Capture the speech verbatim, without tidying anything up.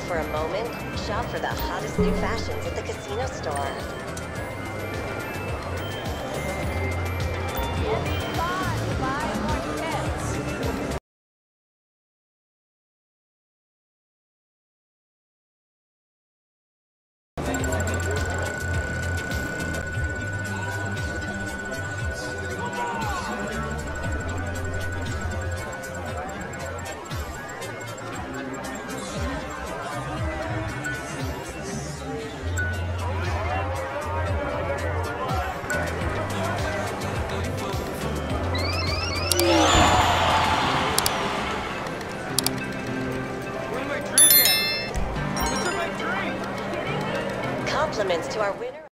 for a moment? Shop for the hottest new fashions at the casino store. Compliments to our win.